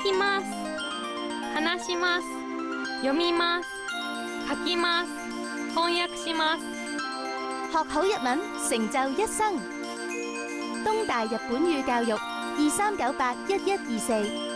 きます。話します。読みます。書きます。翻訳します。 學好日文，成就一生。東大日本語教育23981124。